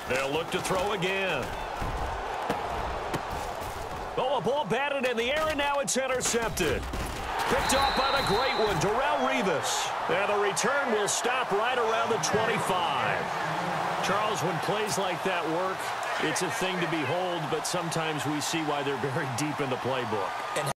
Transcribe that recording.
They'll look to throw again. Oh, a ball batted in the air, and now it's intercepted. Picked off by the great one, Darrelle Revis. And the return will stop right around the 25. Charles, when plays like that work, it's a thing to behold, but sometimes we see why they're buried deep in the playbook.